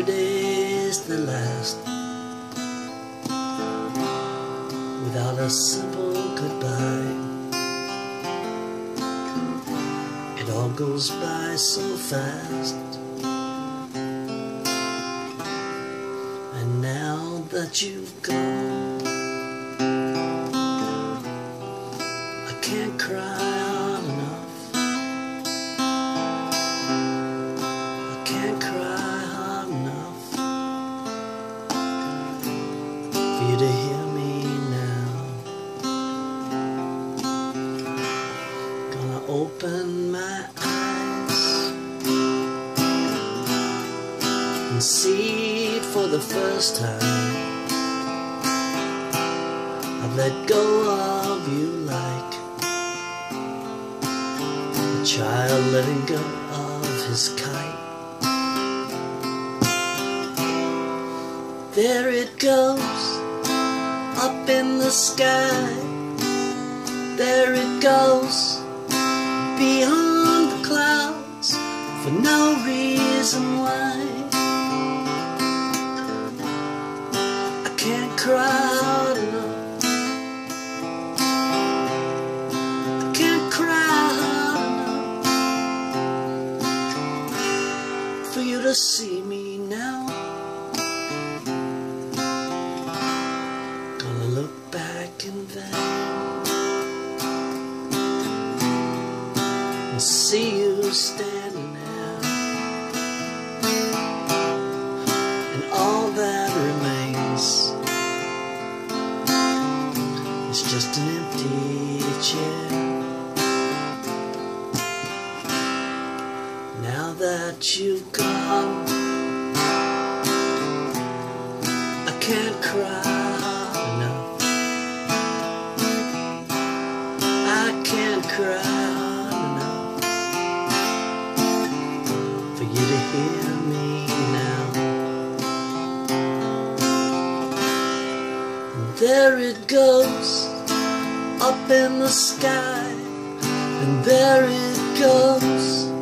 day's the last, without a simple goodbye. It all goes by so fast, and now that you've gone, I can't cry hard enough. I can't cry hard enough for you to hear me now. Gonna open my eyes and see it for the first time. I've let go of you like a child letting go of his kite. There it goes, up in the sky. There it goes, beyond the clouds, for no reason why. I can't cry hard enough. I can't cry hard enough for you to see me now. Gonna look back in vain and see you standing there, and all that remains is just an empty chair. Now that you've gone, I can't cry hard enough. I can't cry hard enough for you to hear me now. And there it goes, up in the sky, and there it goes,